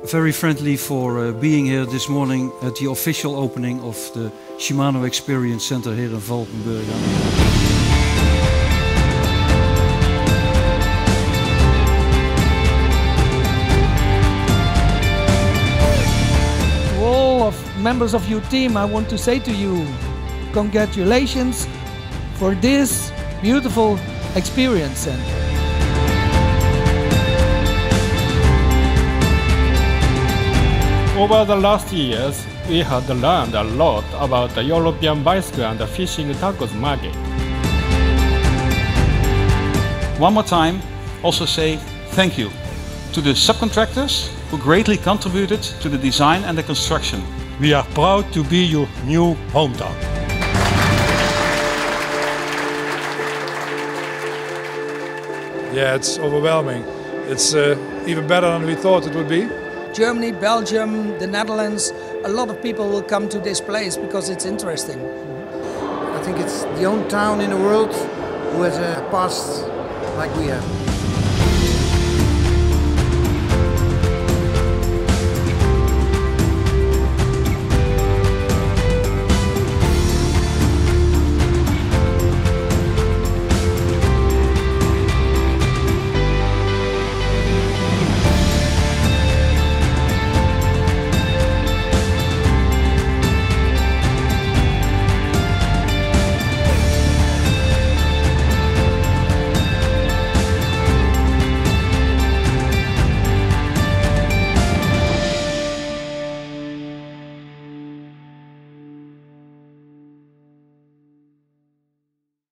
very friendly for being here this morning at the official opening of the Shimano Experience Center here in Valkenburg. To all of members of your team, I want to say to you, congratulations for this beautiful experience center. Over the last years, we had learned a lot about the European bicycle and fishing tacos market. One more time, also say thank you to the subcontractors who greatly contributed to the design and the construction. We are proud to be your new hometown. Yeah, it's overwhelming. It's even better than we thought it would be. Germany, Belgium, the Netherlands, a lot of people will come to this place because it's interesting. I think it's the only town in the world who has a past like we have.